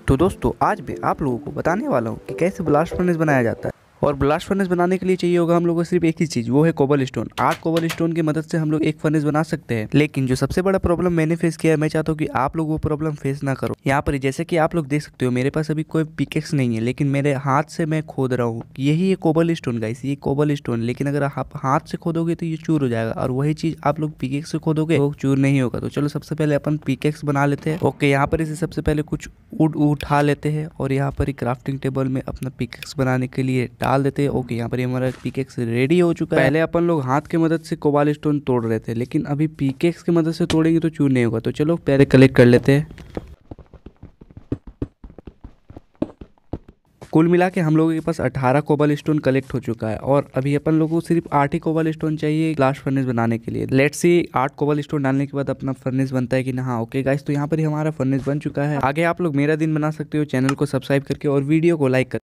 तो दोस्तों आज मैं आप लोगों को बताने वाला हूँ कि कैसे ब्लास्ट फर्नेस बनाया जाता है। और ब्लास्ट फर्नेस बनाने के लिए चाहिए होगा हम लोगों को सिर्फ एक ही चीज, वो है कोबल स्टोन। 8 कोबल स्टोन की मदद से हम लोग एक फर्नेस बना सकते हैं। लेकिन जो सबसे बड़ा प्रॉब्लम मैंने फेस किया है, मैं चाहता हूँ कि आप लोग वो प्रॉब्लम फेस ना करो। यहाँ पर जैसे कि आप लोग देख सकते हो, मेरे पास अभी कोई पिकेक्स नहीं है, लेकिन मेरे हाथ से मैं खोद रहा हूँ। यही है कोबल स्टोन गाइस, ये कोबल स्टोन। लेकिन अगर आप हाथ से खोदोगे तो ये चूर हो जाएगा, और वही चीज आप लोग पिकेक्स से खोदोगे तो चूर नहीं होगा। तो चलो सबसे पहले अपन पिकेक्स बना लेते हैं। ओके, यहाँ पर इसे सबसे पहले कुछ वुड उठा लेते हैं और यहाँ पर क्राफ्टिंग टेबल में अपना पिकेक्स बनाने के लिए डाल देते हैं। ओके, यहाँ पर हमारा पिकेक्स रेडी हो चुका है। पहले अपन लोग हाथ की मदद से कोबाल स्टोन तोड़ रहे थे, लेकिन अभी पिकेक्स की मदद से तोड़ेंगे तो चूर नहीं होगा। तो चलो पहले कलेक्ट कर लेते हैं। कुल मिला के हम लोगों के पास 18 कोबल स्टोन कलेक्ट हो चुका है, और अभी अपन लोगों को सिर्फ 8 ही कोबल स्टोन चाहिए ब्लास्ट फर्नेस बनाने के लिए। लेट्स सी 8 कोबल स्टोन डालने के बाद अपना फर्नेस बनता है कि ना। हाँ ओके गाइस, तो यहाँ पर ही हमारा फर्नेस बन चुका है। आगे आप लोग मेरा दिन बना सकते हो चैनल को सब्सक्राइब करके और वीडियो को लाइक कर।